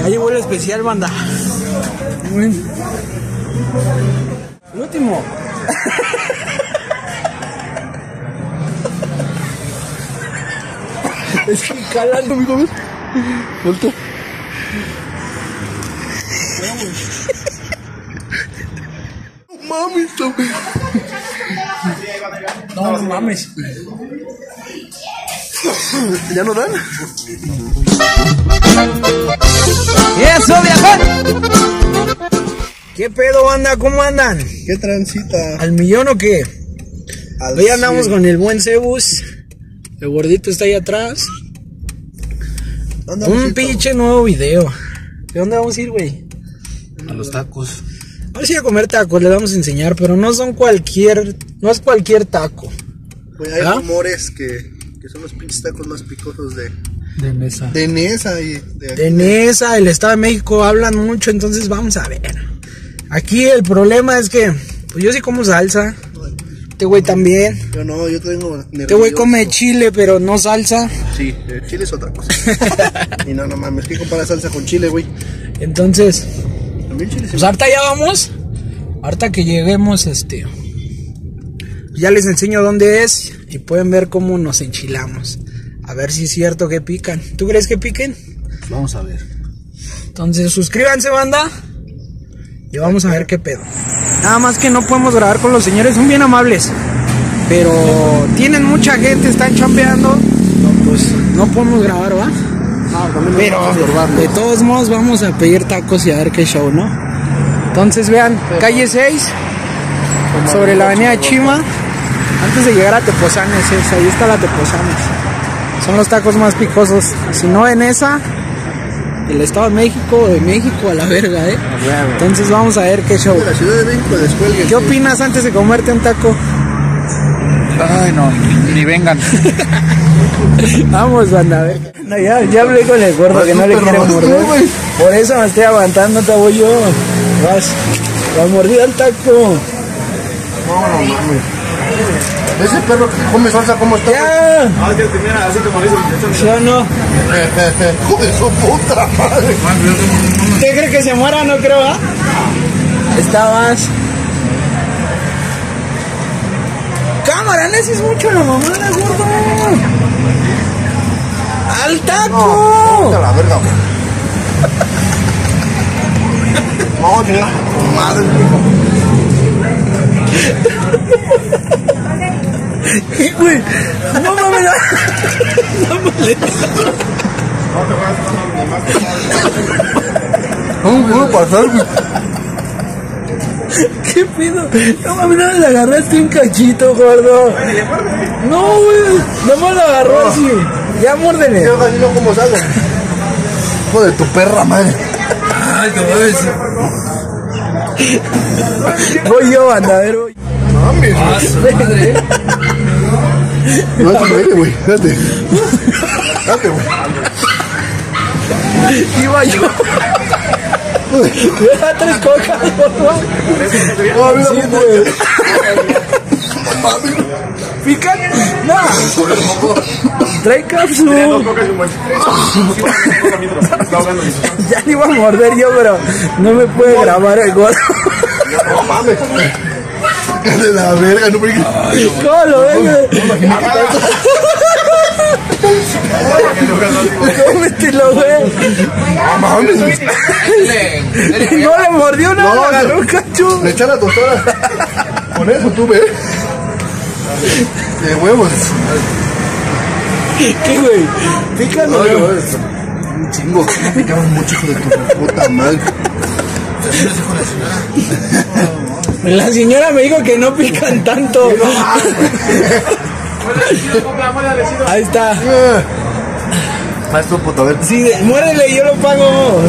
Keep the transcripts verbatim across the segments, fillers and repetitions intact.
Ahí llegó el especial, banda. El último. Es que calan, amigo. Vuelta. No mames, no. No mames. ¿Ya no dan? ¿Y eso, viajar? ¿Qué pedo, banda? ¿Cómo andan? ¿Qué transita? ¿Al millón o qué? Al Hoy andamos cien. con el buen Cebus. El gordito está ahí atrás. Andamos Un pinche nuevo video. ¿De dónde vamos a ir, güey? a los tacos. Vamos a ir a comer tacos, les vamos a enseñar, pero no son cualquier, no es cualquier taco. Güey, hay ¿Ah? rumores que, que son los pinches tacos más picosos de, De mesa. de Nesa y de, De Nesa, el Estado de México hablan mucho, entonces vamos a ver. Aquí el problema es que, pues yo sí como salsa. Este güey también. Yo no, yo tengo Este güey come chile, pero no salsa. Sí, el chile es otra cosa. Y no, no mames, ¿qué compara salsa con chile, güey? Entonces, También chile pues ahorita ya vamos. Ahorita que lleguemos, este, ya les enseño dónde es y pueden ver cómo nos enchilamos. A ver si es cierto que pican. ¿Tú crees que piquen? Vamos a ver. Entonces suscríbanse, banda. Y vamos a ver qué pedo. Nada más que no podemos grabar con los señores, son bien amables. Pero tienen mucha gente, están chambeando. No, pues no podemos grabar, ¿va? No, también Pero de todos modos vamos a pedir tacos y a ver qué show, ¿no? Entonces vean, calle seis, sobre la avenida Chima. Antes de llegar a Tepozanes, es, ahí está la Tepozanes. Son los tacos más picosos. Si no en esa, el Estado de México, de México a la verga, ¿eh? Entonces vamos a ver qué show. De la Ciudad de México descuelguen. ¿Qué opinas antes de comerte un taco? Ay, no, ni vengan. Vamos, banda, a ver. No, ya, ya hablé con el gordo que no le quiere morder. Por eso me estoy aguantando, te voy yo. Vas, va mordido el taco. No, no mames. Ese perro que come salsa, ¿cómo está? Ya. Ah, que tenía así como dice el muchacho. ¿Sí o no? Hijo de su puta madre. ¿Usted cree que se muera? No creo, ¿ah? Estabas. Cámara, no es mucho la mamada, gordo. ¡Al taco! Puta la verga, güey. No, chinga. Madre, ¿Qué, güey? No mames, no. No mames. ¿cómo puedo pasar, güey? ¿Qué pedo? No mames, no le agarraste un cachito, gordo. No, güey. No me lo agarró así. Ya mórdele. Yo casi no como salgo. Hijo de tu perra madre. Ay, te voy a decir. Voy yo, banda, a ver, voy. Mames, Ah, su madre. no te mueres, güey. Date. Date, güey. Iba yo. Me da tres cocas, gordo. No, mira, Sí, güey. güey. ¿Pican? No. Trae cápsula. Ya le iba a morder yo, pero no me puede grabar el gordo. No mames. De la verga, no brinques. ¿Cómo lo ves? Cómetelo, güey. No mames. No le mordió nada, No, le agarró no. un cacho. Le echa la tostada. Con eso tú ves. De huevos. ¿Qué, güey? Pícalo, No, no, güey. es un chingo. Me picaban mucho, hijo de tu puta madre. La señora me dijo que no pican tanto. Ahí está. Maestro puto, a ver. Sí, de- muérdele y yo lo pago.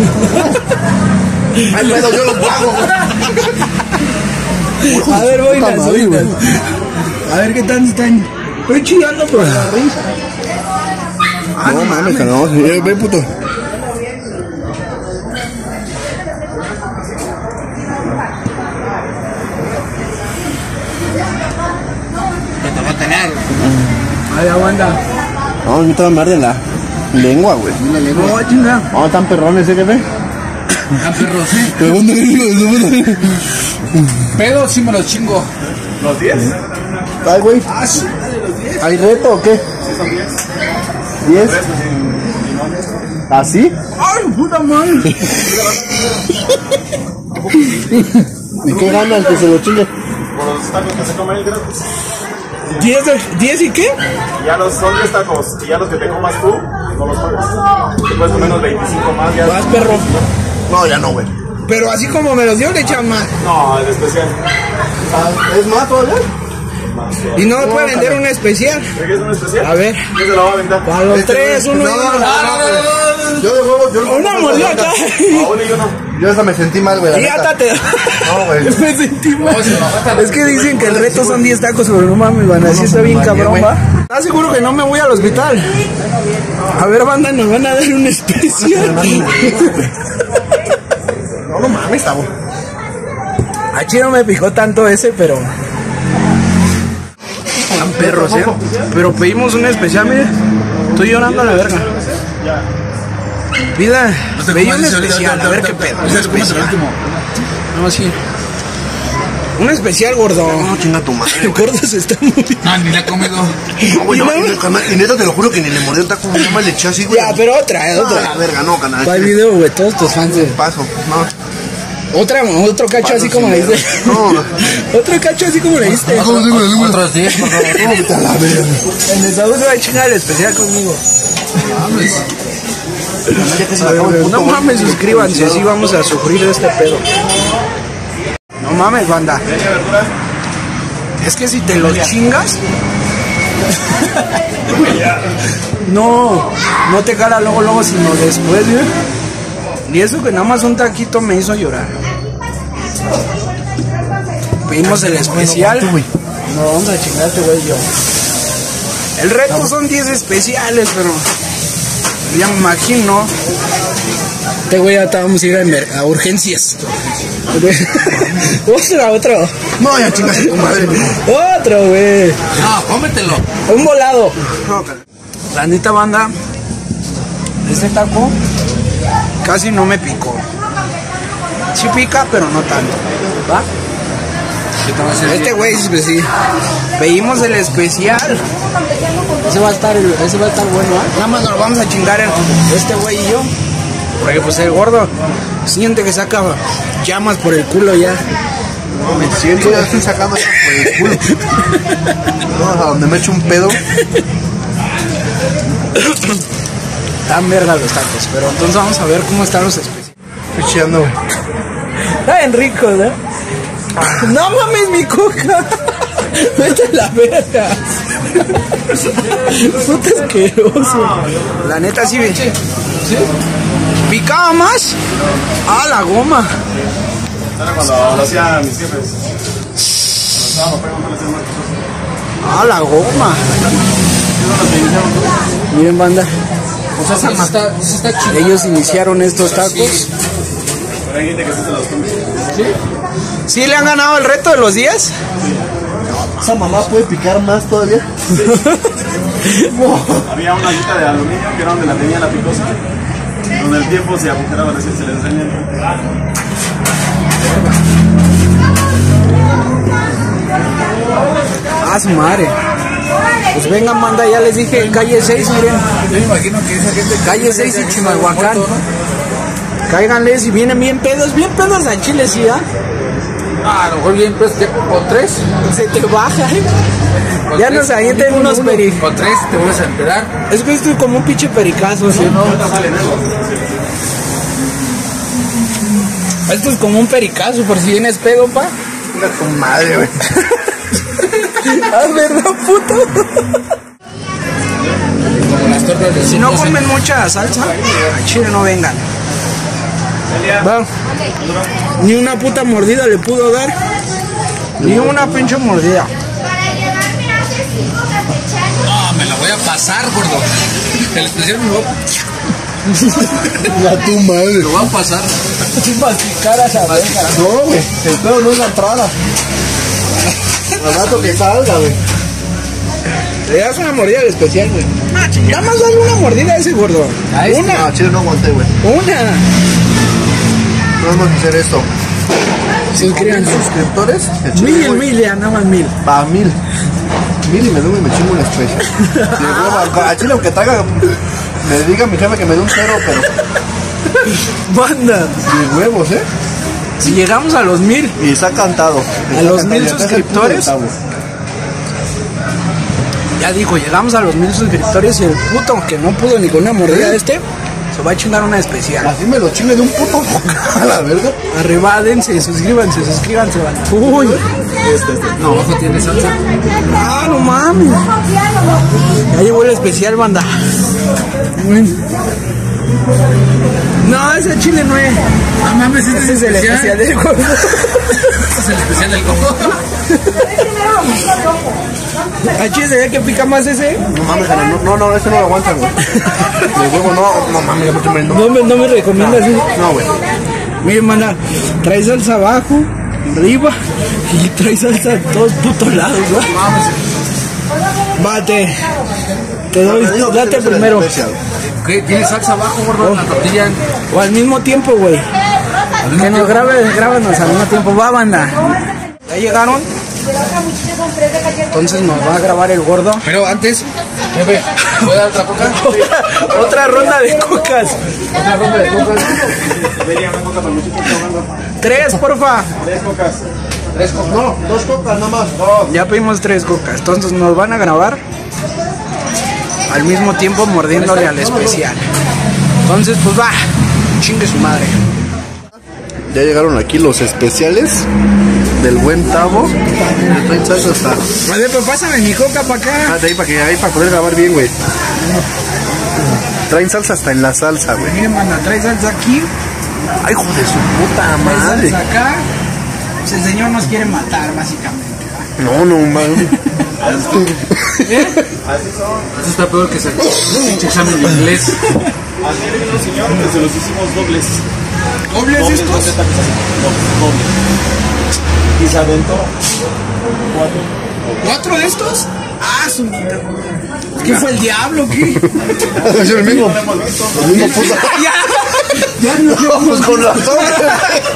Ay, pedo, yo lo pago. A ver, voy Puta las madre, güey. uñas. A ver qué tal están. Estoy chillando por la risa. No mames, no. eh, Ven, puto. Te va a tener. Ahí aguanta. No, no te va a morderla. Lengua, güey. La lengua. No, chinga. Oh, están perrones, ¿eh, jefe? Ah, perro, sí. Pregúntale. Pedo sí me los chingo. ¿Los diez? Ay, güey. Ah, sí. ¿Hay reto o qué? Sí, son diez. ¿Diez? Tres, pues, sin limón. ¿Así? Ay, puta madre. ¿Y qué ganan que se lo chingue? Por los tacos que se comen gratis. ¿Diez, diez y qué? Y ya los son diez tacos. Y ya los que te comas tú, no los pagas. Te puedes comer los veinticinco más. Ya. Vas, perro. No, ya no, güey. Pero así como me los dio, le echan más. No, es especial. ¿Es más todavía? Y no me puede vender un especial. ¿Quieres un especial? A ver. ¿Quién se lo va a vender? Para los tres, uno y No, no, uno. no, yo de huevo, yo Una mordida acá. A uno y uno. Yo hasta me sentí mal, güey. la Y neta. átate. No, güey. Me sentí mal. Es que dicen que el reto son diez tacos, pero no mames, van a decir está bien cabrón, va. ¿Estás seguro que no me voy al hospital? A ver, banda, nos van a dar un especial. No, no mames, estaba. A Chi no me picó tanto ese, pero... Están perros, ¿eh? Pero pedimos un especial, mire. Estoy llorando a la verga. Vida, pedí un especial, a ver qué pedo. Un especial. No, sí. Un especial, gordo. No, chinga tu madre. El gordo se está muriendo. No, ni la he comido. No, güey, no, y, canal, y neta te lo juro que ni le mordió el taco, nada más le eché así, güey. Ya, pero otra, eh, Ah, otra. la verga, no, canal. Para el video, güey, todos tus fans de... Paso, no. Otra, otro cacho así como le diste. No. Otro cacho así como le diste. Otros diez, por favor. Vete a la verga. En el sábado se va a chingar el especial conmigo. Ya que se la acabó el puto, No güey. mames, suscríbanse, así vamos a sufrir de este pedo. No mames, banda. Es que si te los chingas... No, no te cala luego, luego, sino después, ¿eh? Y eso que nada más un taquito me hizo llorar. Pedimos el especial. No, vamos a chingarte, güey, yo. El reto son diez especiales, pero... Ya me imagino. Este güey ya vamos a ir a, emer- a urgencias. Otra, otro. No, ya chingas tu madre. Otro, güey. No, cómetelo. Un volado. No, canal. La neta, banda, este taco casi no me picó. Sí pica, pero no tanto. ¿Va? Este güey, pues sí. Pedimos el especial. Ese va a estar, ese va a estar bueno, ¿eh? Nada más nos lo vamos a chingar el- este güey y yo. Porque pues el gordo siente que saca llamas por el culo ya. No, me siento, ya estoy sacando eso por el culo. No, a donde me echo un pedo. Están verga los tacos, pero entonces vamos a ver cómo están los especiales. Estoy chillando, güey. Está bien rico, ¿no? No mames, mi coca. Vete a la verga. Puta asqueroso. La neta sí, ve. ¿Picaba más? Ah, la goma. Era cuando lo hacían mis jefes. Cuando estaba papá, cuando lo hacían más cosas. Ah, la goma. Miren, banda. O sea, esa está, esa está chida. Ellos iniciaron estos tacos. Pero hay gente que sí se los come. ¿Sí le han ganado el reto de los diez? ¿Esa mamá puede picar más todavía? Había una ollita de aluminio que era donde la tenía la picosa. Con el tiempo se agujeraba, así se les daña. Ah, su madre. Pues vengan, banda, ya les dije, calle seis, miren. Yo me imagino que esa gente... Calle seis y Chimalhuacán. Cáiganles y vienen bien pedos, bien pedos a Chile, ¿sí, ah? Ah, a lo mejor bien, pues, o tres. Se te baja, ¿eh? O Ya tres. nos avienten unos peri... O tres, te vuelves a empedar. Es que estoy como un pinche pericazo, ¿sí? No, Esto es como un pericazo, por si vienes pedo, pa. Mira tu madre, güey. Ah, ¿verdad, puto? como las tortas de Si no comen mucha salsa, a Chile no vengan. Va. Ni una puta mordida le pudo dar. Ni una pinche mordida. No, me la voy a pasar, gordo. El especial me lo voy a... Mira tu madre. Lo voy a pasar. Sin masticar a esa verga. No, güey. El pedo no es la entrada. Al rato que salga, güey. Le das una mordida al especial, güey. Nada más dale una mordida a ese gordo. ¿A este? Una. No, chile, no aguanté, güey. Una. No vamos a hacer esto. Suscríbanse. Suscriptores. el chile, Mil, güey, mil, ya nada más mil. Va, mil. Mil y me doy y me chingo una especial. De huevo, a chile, aunque traiga. Me diga mi jefe que me dé un cero, pero. Banda. De huevos, ¿eh? Si llegamos a los mil. Y está cantado. A Está los cantado. mil Y acá es el suscriptores. puto octavo. Ya dijo, llegamos a los mil suscriptores y el puto que no pudo ni con una mordida de este, se va a chingar una especial. Así me lo chingue de un puto. A la verga. Arriba, dense, suscríbanse, suscríbanse, banda. Uy. Este, este. No, abajo tiene salsa. Ah, no mames. Ya llegó el especial, banda. Uy. No, ese chile no es. No mames, este Ese es el especial del gordo. Este es el especial del coco. ¿A chile se ve que pica más ese? No mames, Jara, no, no, no, ese no lo aguanta, güey. De huevo, no, no mames, ya me estoy No me, no me recomiendas ese. No, güey. Miren, manda, trae salsa abajo, arriba y trae salsa en todos putos lados, ¿no? Bate. Te doy, date primero. ¿Qué? ¿Tiene salsa abajo, gordo? La tortilla. O al mismo tiempo, güey. Que nos grabe, grábanos al mismo tiempo. Va, banda. Ya llegaron. Entonces nos va a grabar el gordo. Pero antes, jefe, ¿puedo dar otra coca? otra, otra ronda de cocas. Otra ronda de cocas. Tres, porfa. Tres cocas. Tres cocas. No, dos cocas nada más. Dos. Ya pedimos tres cocas. Entonces nos van a grabar al mismo tiempo mordiéndole al especial. Entonces, pues va. Chingue su madre. Ya llegaron aquí los especiales del buen Tavo. Le traen salsa hasta. A ver, pues pásame mi coca para acá. Ah, de ahí para que ahí para poder grabar bien, güey. Traen salsa hasta en la salsa, güey. Miren, manda, trae salsa aquí. Ay, hijo de su puta Trae madre. salsa acá. Pues el señor nos quiere matar, básicamente. No, no, mames. ¿Eh? Esto está peor que ese pinche examen de inglés. Así le vino el señor que se los hicimos dobles. ¿Dobles Dobles, estos? dobles tapizaciones. Dobles. Y se aventó cuatro. ¿Cuatro de estos? Ah, su... ¿Qué fue el diablo? ¿Qué? Es el mismo. No hemos visto. El mismo puta. ya, ya no Vamos con la sombra.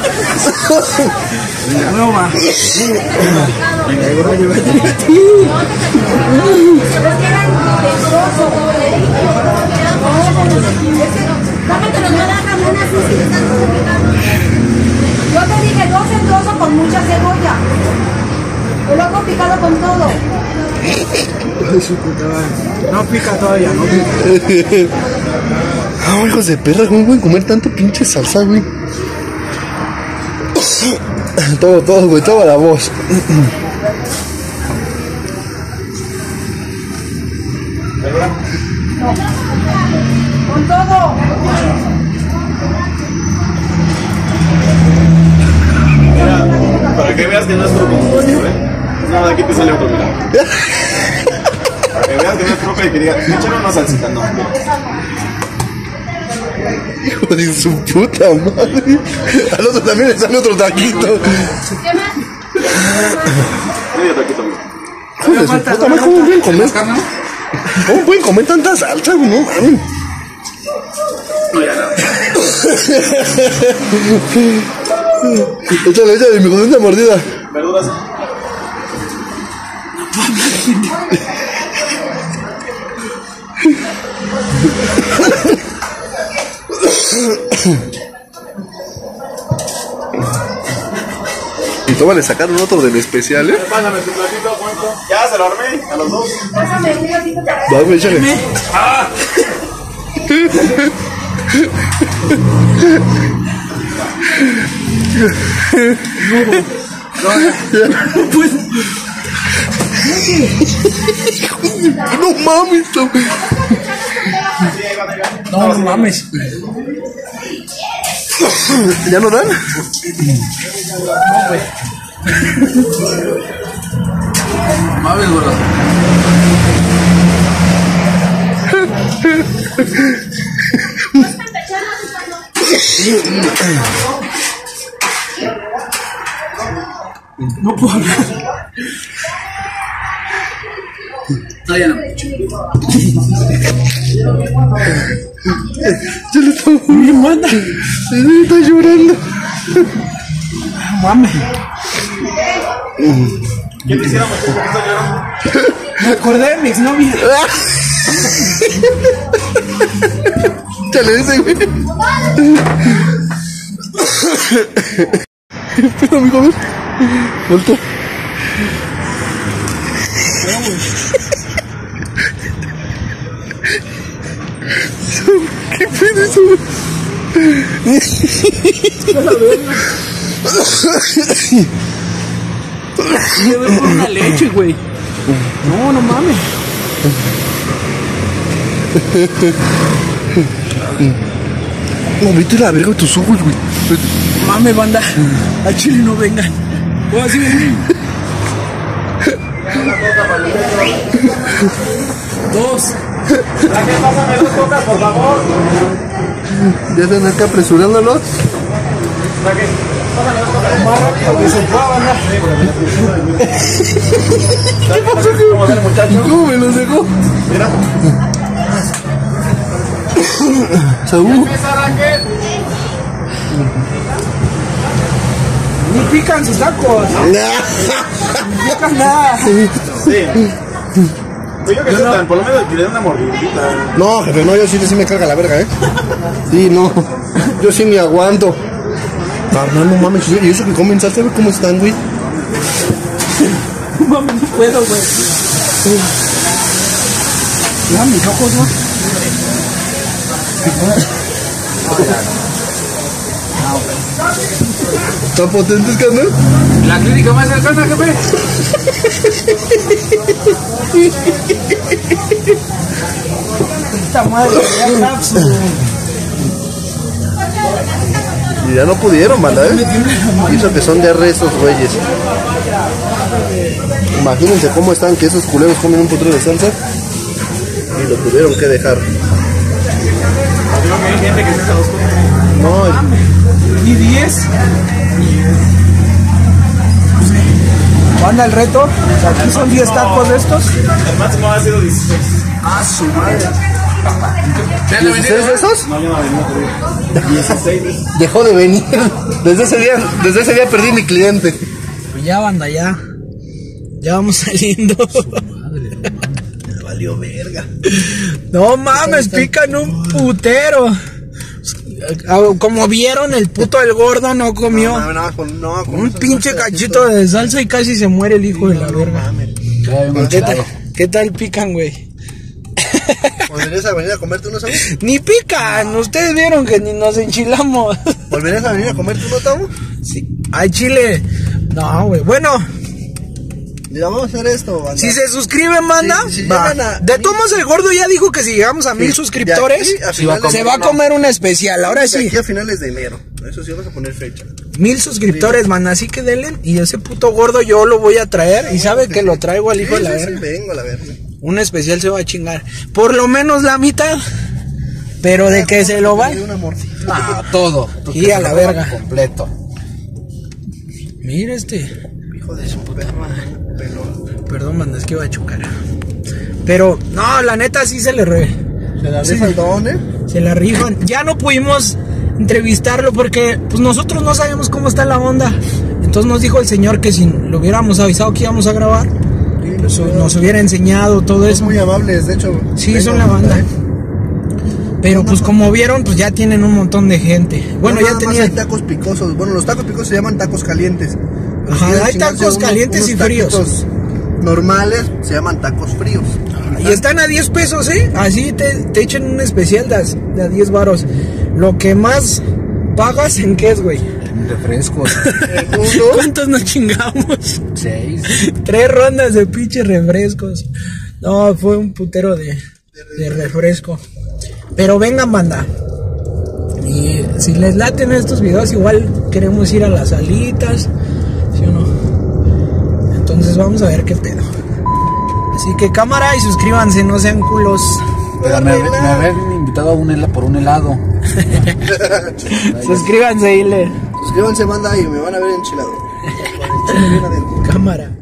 no va. Yo te dije dos en dos con mucha cebolla. El loco picado con todo. No pica todavía, no pica. Ah, hijos de perra, ¿cómo pueden comer tanto pinche salsa, güey? Todo, todo, güey, toda la voz. Con todo. Mira, para que veas que no es truco, ¿eh? No, de aquí te sale otro, mira. Para que veas que no es truco y que diga, échale una salsita, no. Hijo de su puta madre. Al otro también le sale otro taquito. Medio taquito, mira. Hijo de su puta madre, ¿cómo pueden comer? ¿Cómo pueden comer tanta salsa, güey? No mames. Échale, échale, mi hijo, una mordida. Verduras. Y toma, le sacaron otro del especial, ¿eh? Pásame tu platito, cuento. Ya se lo armé a los dos. Pásame un ratito para Vamos, échale. No mames, no. No, no mames. ¿Ya no dan? Mames, gordo. No puedo hablar. Todavía no. Yo le estaba mi manda. Está llorando. Mames. ¿Qué te hicieron? ¿Por qué estás llorando? Me acordé de mi exnovia. Ya le dice, güey. Pero, amigo, a ver. Volta. ¿Qué pedo eso, güey? Me voy por una leche, güey. No, no mames. No, vete la verga de tus ojos, güey. Mames, banda. Al chile no vengan. O así ven. Dos. Pásame dos cocas, por favor. Ya están acá apresurándolos. ¿Qué pasó? ¿Cómo va el muchacho? ¿Cómo me los dejó? Mira. Saúl. Ni pican sus tacos. Ni pican nada. Sí. Pues yo que sé, tan, por lo menos que le den una mordidita. No, jefe, no, yo sí, sí me carga la verga, ¿eh? Sí, no. Yo sí ni aguanto. Carnal, no mames, y eso que comen salsa, güey, ¿cómo están, güey? No mames, no puedo, güey. Mira mis ojos, ¿no? ¿Están potentes, carnal? La clínica más cercana, jefe. Esta madre, ya lapso. Y ya no pudieron, manda, ¿eh? Hizo que son de arre esos güeyes. Imagínense cómo están, que esos culeros comen un putero de salsa y lo tuvieron que dejar. Creo que hay gente que se echa dos cocas. No, Ni diez. Manda el reto. Aquí son diez tacos de estos. El máximo ha sido dieciséis. Ah, su madre. ¿dieciséis de esos? No, yo no venía, te digo. dieciséis. Dejó de venir. Desde ese día, desde ese día perdí mi cliente. Pues ya, banda, ya. Ya vamos saliendo. Me valió verga. No mames, pican un putero. Como vieron, el puto del gordo no comió. No, no, con- no, con Un eso- pinche cachito de salsa y casi se muere el hijo de la verga. ¿Qué tal, ¿Qué tal pican, güey? ¿Volverías a venir a comerte unos, Saúl? Ni pican, ustedes vieron que ni nos enchilamos. ¿Volverías a venir a comerte unos, Saúl? Sí. Ay, chile. No, güey. Bueno, Mira, vamos a hacer esto, banda. si se suscriben, manda. Sí, si va. llegan a- De todos modos, el gordo ya dijo que si llegamos a mil Sí, suscriptores, de aquí a finales se de va a enero. comer un especial. Ahora De sí. aquí a finales de enero. Eso sí, vamos a poner fecha. Mil suscriptores, man, así que denle. Y ese puto gordo yo lo voy a traer. Y sabe que lo traigo al hijo de la Sí, sí, verga. sí, vengo a la verga. Un especial se va a chingar. Por lo menos la mitad. Pero de que se lo va. Y una mordida. Ah, todo. Y a la verga. Completo. Mira este. Hijo de su perra. Pelón. Perdón, man, es que iba a chocar. Pero, no, la neta sí se le re. Se la Sí. rifa el don, ¿eh? Se la rifan. Ya no pudimos entrevistarlo porque pues nosotros no sabemos cómo está la onda. Entonces nos dijo el señor que si lo hubiéramos avisado que íbamos a grabar, pues, nos hubiera enseñado todo Son eso. muy amables, de hecho. Sí, Vengan, son la banda. ¿eh? Pero pues como vieron, pues ya tienen un montón de gente. Bueno, No, ya nada más hay tenían. tacos picosos. Bueno, los tacos picosos se llaman tacos calientes. Pero Ajá, si quieren hay chingarse tacos calientes y fríos. taquitos normales se llaman tacos fríos. Y están a diez pesos, ¿eh? Así te, te echan un especial de a, de a diez varos. Lo que más pagas, ¿en qué es, güey? Refrescos. ¿Cuántos nos chingamos? Seis. Tres rondas de pinches refrescos. No, fue un putero de, de refresco. Pero vengan, banda. Y si les laten estos videos, igual queremos ir a las salitas, ¿sí o no? Entonces vamos a ver qué pedo. Así que cámara y suscríbanse, no sean culos. Pero me, me habían invitado a un helado, por un helado. Suscríbanse y le. Suscríbanse, banda, y me van a ver enchilado. Con el chile bien adentro. Cámara.